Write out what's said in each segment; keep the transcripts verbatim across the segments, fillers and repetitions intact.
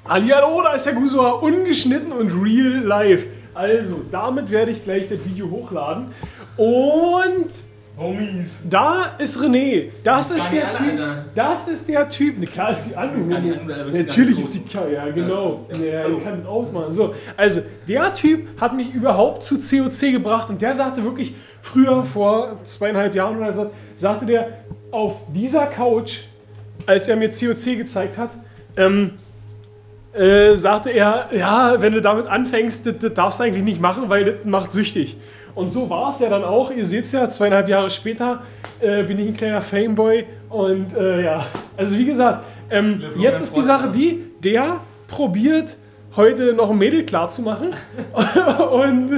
Hallihallo, da ist der Gusua, ungeschnitten und real live. Also, damit werde ich gleich das Video hochladen. Und Homies. da ist René. Das ist der alle, Typ. Alter. Das ist der Typ. Ne, klar ist die andere. Das ist gar nicht andere, aber ich Natürlich bin ist die ganz Ka ja genau. Ja, Ja, hallo. ich kann das ausmachen. So, also der Typ hat mich überhaupt zu C O C gebracht und der sagte wirklich früher, vor zweieinhalb Jahren oder so, sagte der auf dieser Couch, als er mir C O C gezeigt hat, ähm, äh, sagte er, ja, wenn du damit anfängst, das, das darfst du eigentlich nicht machen, weil das macht süchtig. Und so war es ja dann auch. Ihr seht es ja, zweieinhalb Jahre später äh, bin ich ein kleiner Fameboy. Und äh, ja, also wie gesagt, ähm, jetzt ist die Sache die, der probiert heute noch ein Mädel klar zu machen. Und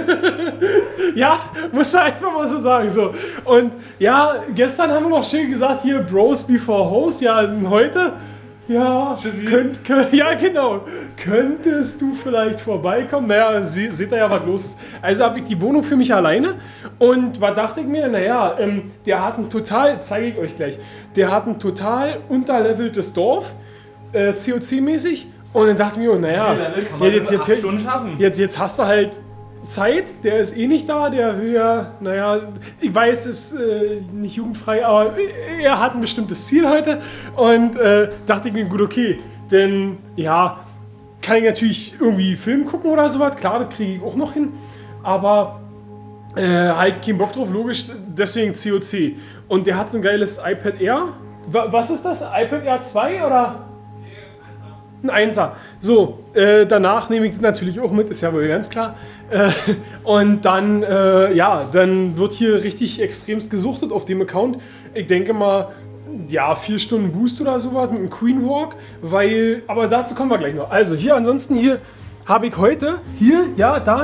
ja, muss man einfach mal so sagen. So. Und ja, gestern haben wir noch schön gesagt, hier Bros before Hoes. Ja, und heute, ja, könnt, könnt, ja genau, könntest du vielleicht vorbeikommen? Naja, se, seht ihr ja, was los ist. Also habe ich die Wohnung für mich alleine und was dachte ich mir, naja, ähm, der hat ein total, zeige ich euch gleich, der hat ein total unterleveltes Dorf, äh, C O C-mäßig. Und dann dachte ich mir, naja, Kann man jetzt, jetzt, acht Stunden schaffen. jetzt, jetzt hast du halt Zeit, der ist eh nicht da, der will ja, naja, ich weiß, es ist äh, nicht jugendfrei, aber er hat ein bestimmtes Ziel heute und äh, dachte ich mir, gut, okay, denn ja, kann ich natürlich irgendwie Film gucken oder sowas, klar, das kriege ich auch noch hin, aber äh, halt keinen Bock drauf, logisch, deswegen C O C. Und der hat so ein geiles iPad Air. Wa- Was ist das? iPad Air zwei oder? Ein Einser. So, äh, danach nehme ich das natürlich auch mit, ist ja wohl ganz klar. Äh, und dann, äh, ja, dann wird hier richtig extremst gesuchtet auf dem Account. Ich denke mal, ja, vier Stunden Boost oder sowas mit einem Queen Walk, weil, aber dazu kommen wir gleich noch. Also hier, ansonsten hier habe ich heute, hier, ja, da.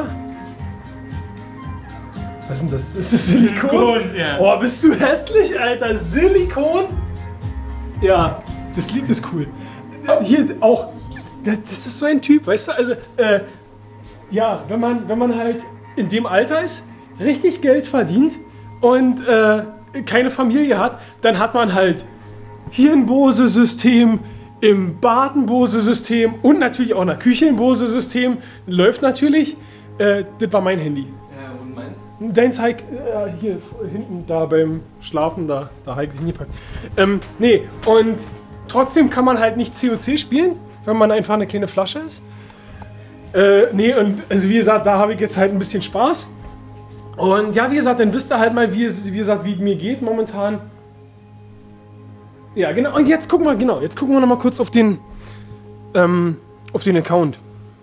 Was ist denn das? Ist das Silikon? Silikon, ja. Oh, bist du hässlich, Alter. Silikon? Ja, das Lied ist cool. Hier auch, das ist so ein Typ, weißt du, also, äh, ja, wenn man, wenn man halt in dem Alter ist, richtig Geld verdient und äh, keine Familie hat, dann hat man halt hier ein Bose-System, im Bad ein Bose-System und natürlich auch in der Küche ein Bose-System. Läuft natürlich. Äh, das war mein Handy. Ja, und meins? Dein zeigt äh, hier hinten da beim Schlafen, da, da habe ich dich hingepackt. Ähm, nee, und trotzdem kann man halt nicht C O C spielen, wenn man einfach eine kleine Flasche ist. Äh, nee, und also wie gesagt, da habe ich jetzt halt ein bisschen Spaß. Und ja, wie gesagt, dann wisst ihr halt mal, wie es, wie gesagt, wie es mir geht momentan. Ja, genau. Und jetzt gucken wir, genau, jetzt gucken wir noch mal kurz auf den, ähm, auf den Account.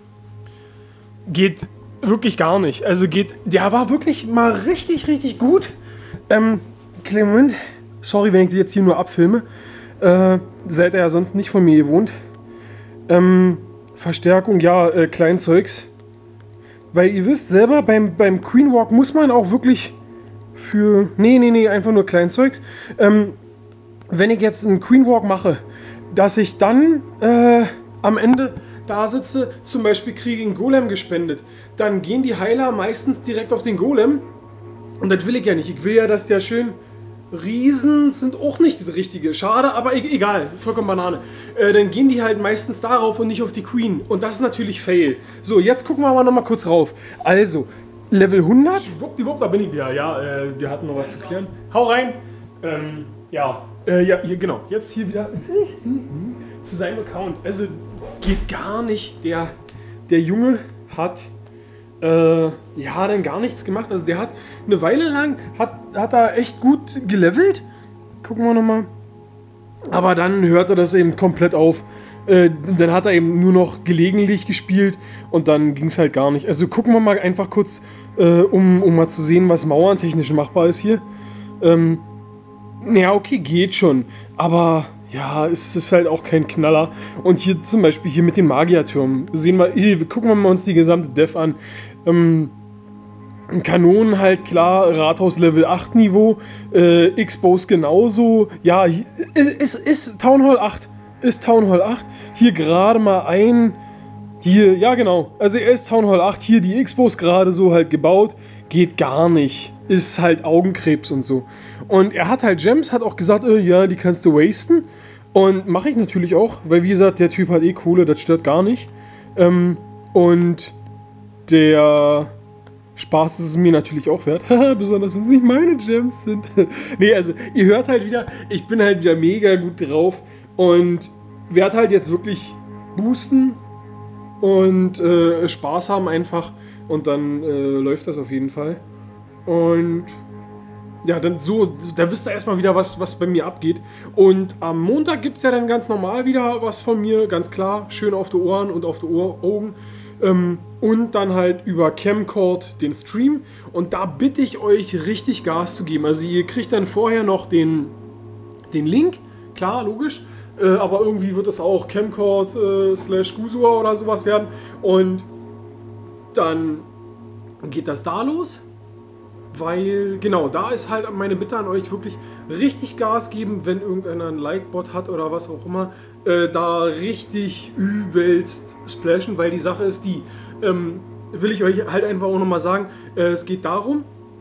Geht wirklich gar nicht. Also geht, der war wirklich mal richtig, richtig gut. Ähm, kleinen Moment. Sorry, wenn ich die jetzt hier nur abfilme. Äh, seid ihr ja sonst nicht von mir gewohnt. Ähm, Verstärkung, ja, äh, Kleinzeugs. Weil ihr wisst selber, beim, beim Queen Walk muss man auch wirklich für... Nee, nee, nee, einfach nur Kleinzeugs. Ähm, wenn ich jetzt einen Queen Walk mache, dass ich dann äh, am Ende da sitze, zum Beispiel kriege ich einen Golem gespendet, dann gehen die Heiler meistens direkt auf den Golem. Und das will ich ja nicht. Ich will ja, dass der schön... Riesen sind auch nicht das Richtige. Schade, aber e egal. Vollkommen Banane. Äh, dann gehen die halt meistens darauf und nicht auf die Queen. Und das ist natürlich Fail. So, jetzt gucken wir mal noch mal kurz rauf. Also, Level hundert. Schwuppdiwupp, da bin ich wieder. Ja, äh, wir hatten noch was zu klären. Hau rein. Ähm, ja. Äh, ja, hier, genau. Jetzt hier wieder zu seinem Account. Also, geht gar nicht. Der, der Junge hat... Äh, ja, dann gar nichts gemacht. Also der hat eine Weile lang, hat, hat er echt gut gelevelt. Gucken wir nochmal. Aber dann hört er das eben komplett auf. Äh, dann hat er eben nur noch gelegentlich gespielt und dann ging es halt gar nicht. Also gucken wir mal einfach kurz, äh, um, um mal zu sehen, was mauerntechnisch machbar ist hier. Ähm, ja, okay, geht schon. Aber... ja, es ist halt auch kein Knaller. Und hier zum Beispiel hier mit den Magiertürmen sehen wir, hier gucken wir mal uns die gesamte Dev an. Ähm, Kanonen halt klar, Rathaus Level acht Niveau, äh, X-Bows genauso. Ja, ist, ist Town Hall acht. Ist Town Hall acht. Hier gerade mal ein. Hier, ja genau. Also er ist Town Hall acht. Hier die X-Bows gerade so halt gebaut. Geht gar nicht. Ist halt Augenkrebs und so. Und er hat halt Gems, hat auch gesagt, äh, ja, die kannst du wasten. Und mache ich natürlich auch, weil wie gesagt, der Typ hat eh Kohle, das stört gar nicht. Ähm, und der Spaß ist es mir natürlich auch wert. Besonders wenn es nicht meine Gems sind. Nee, also ihr hört halt wieder, ich bin halt wieder mega gut drauf und werde halt jetzt wirklich boosten und äh, Spaß haben einfach und dann äh, läuft das auf jeden Fall. Und ja, dann so, da wisst ihr erstmal wieder, was, was bei mir abgeht. Und am Montag gibt es ja dann ganz normal wieder was von mir, ganz klar, schön auf die Ohren und auf die Ohr Augen. Ähm, und dann halt über Camcord den Stream. Und da bitte ich euch richtig Gas zu geben. Also ihr kriegt dann vorher noch den, den Link, klar, logisch. Äh, aber irgendwie wird es auch Camcord äh, slash Gusua oder sowas werden. Und dann geht das da los. Weil, genau, da ist halt meine Bitte an euch, wirklich richtig Gas geben, wenn irgendeiner einen Like-Bot hat oder was auch immer, äh, da richtig übelst splashen, weil die Sache ist die, ähm, will ich euch halt einfach auch nochmal sagen, äh, es geht darum,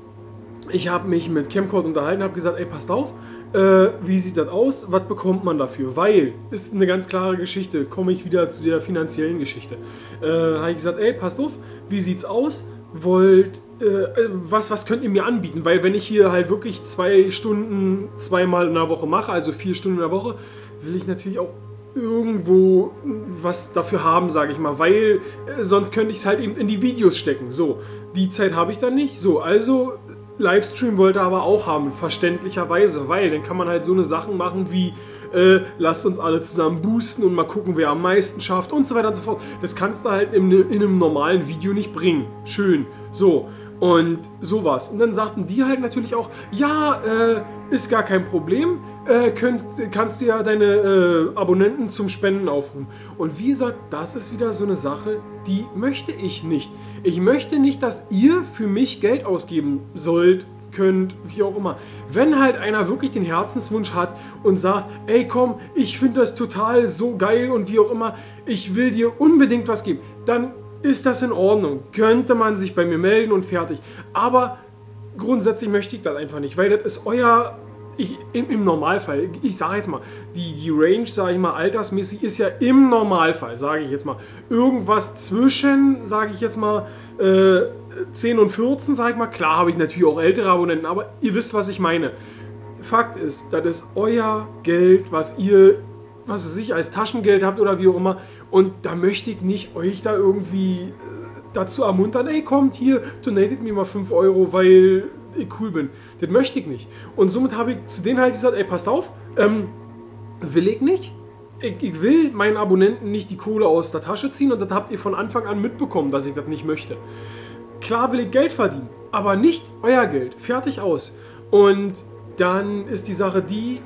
ich habe mich mit Camcord unterhalten, habe gesagt, ey, passt auf, äh, wie sieht das aus, was bekommt man dafür, weil, ist eine ganz klare Geschichte, komme ich wieder zu der finanziellen Geschichte, äh, habe ich gesagt, ey, passt auf, wie sieht's aus, wollt, äh, was, was könnt ihr mir anbieten? Weil wenn ich hier halt wirklich zwei Stunden zweimal in der Woche mache, also vier Stunden in der Woche, will ich natürlich auch irgendwo was dafür haben, sage ich mal, weil äh, sonst könnte ich es halt eben in die Videos stecken. So, die Zeit habe ich dann nicht. So, also Livestream wollte er aber auch haben, verständlicherweise, weil dann kann man halt so eine Sachen machen wie Äh, lasst uns alle zusammen boosten und mal gucken, wer am meisten schafft und so weiter und so fort. Das kannst du halt in, in einem normalen Video nicht bringen. Schön. So. Und sowas. Und dann sagten die halt natürlich auch, ja, äh, ist gar kein Problem. Äh, könnt, kannst du ja deine äh, Abonnenten zum Spenden aufrufen. Und wie gesagt, das ist wieder so eine Sache, die möchte ich nicht. Ich möchte nicht, dass ihr für mich Geld ausgeben sollt, könnt, wie auch immer. Wenn halt einer wirklich den Herzenswunsch hat und sagt, ey komm, ich finde das total so geil und wie auch immer, ich will dir unbedingt was geben, dann ist das in Ordnung. Könnte man sich bei mir melden und fertig. Aber grundsätzlich möchte ich das einfach nicht, weil das ist euer, ich, im, im Normalfall, ich sage jetzt mal, die, die Range, sage ich mal, altersmäßig ist ja im Normalfall, sage ich jetzt mal, irgendwas zwischen, sage ich jetzt mal, äh, zehn und vierzehn, sag ich mal. Klar habe ich natürlich auch ältere Abonnenten, aber ihr wisst, was ich meine. Fakt ist, das ist euer Geld, was ihr, was weiß ich, als Taschengeld habt oder wie auch immer. Und da möchte ich nicht euch da irgendwie äh, dazu ermuntern, ey, kommt hier, donatet mir mal fünf Euro, weil ich cool bin. Das möchte ich nicht. Und somit habe ich zu denen halt gesagt, ey, passt auf, ähm, will ich nicht. Ich, ich will meinen Abonnenten nicht die Kohle aus der Tasche ziehen und das habt ihr von Anfang an mitbekommen, dass ich das nicht möchte. Klar will ich Geld verdienen, aber nicht euer Geld. Fertig aus. Und dann ist die Sache die,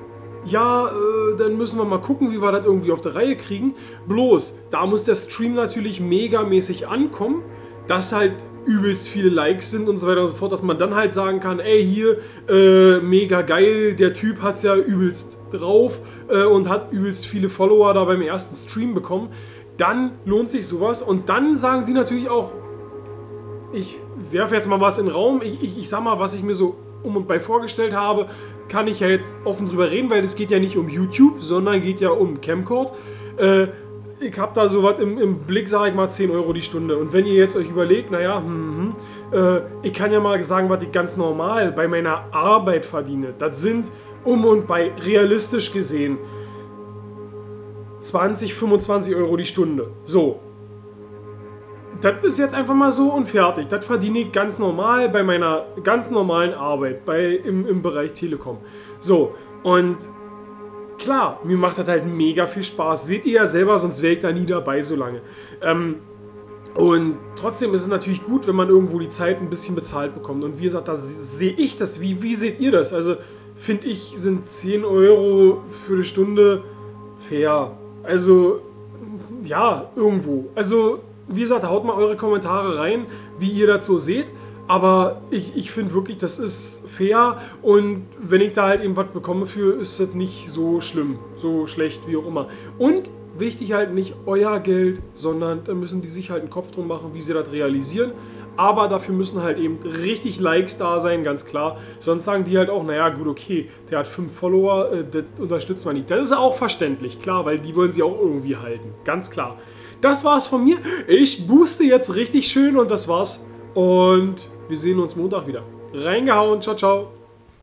ja, äh, dann müssen wir mal gucken, wie wir das irgendwie auf der Reihe kriegen. Bloß, da muss der Stream natürlich megamäßig ankommen, dass halt übelst viele Likes sind und so weiter und so fort, dass man dann halt sagen kann, ey, hier, äh, mega geil, der Typ hat es ja übelst drauf äh, und hat übelst viele Follower da beim ersten Stream bekommen. Dann lohnt sich sowas und dann sagen die natürlich auch, ich werfe jetzt mal was in den Raum, ich, ich, ich sag mal, was ich mir so um und bei vorgestellt habe, kann ich ja jetzt offen drüber reden, weil es geht ja nicht um YouTube, sondern geht ja um Camcord. Äh, ich habe da sowas im, im Blick, sage ich mal, zehn Euro die Stunde. Und wenn ihr jetzt euch überlegt, naja, hm, hm, äh, ich kann ja mal sagen, was ich ganz normal bei meiner Arbeit verdiene. Das sind um und bei realistisch gesehen zwanzig, fünfundzwanzig Euro die Stunde. So. Das ist jetzt einfach mal so und fertig. Das verdiene ich ganz normal bei meiner ganz normalen Arbeit bei, im, im Bereich Telekom. So, und klar, mir macht das halt mega viel Spaß. Seht ihr ja selber, sonst wäre ich da nie dabei so lange. Ähm, und trotzdem ist es natürlich gut, wenn man irgendwo die Zeit ein bisschen bezahlt bekommt. Und wie gesagt, da sehe ich das. Wie, wie seht ihr das? Also, finde ich, sind zehn Euro für eine Stunde fair. Also, ja, irgendwo. Also, wie gesagt, haut mal eure Kommentare rein, wie ihr das so seht. Aber ich, ich finde wirklich, das ist fair. Und wenn ich da halt eben was bekomme für, ist das nicht so schlimm, so schlecht, wie auch immer. Und wichtig halt nicht euer Geld, sondern da müssen die sich halt einen Kopf drum machen, wie sie das realisieren. Aber dafür müssen halt eben richtig Likes da sein, ganz klar. Sonst sagen die halt auch, naja, gut, okay, der hat fünf Follower, äh, das unterstützt man nicht. Das ist auch verständlich, klar, weil die wollen sie auch irgendwie halten, ganz klar. Das war's von mir. Ich booste jetzt richtig schön und das war's. Und wir sehen uns Montag wieder. Reingehauen, ciao, ciao.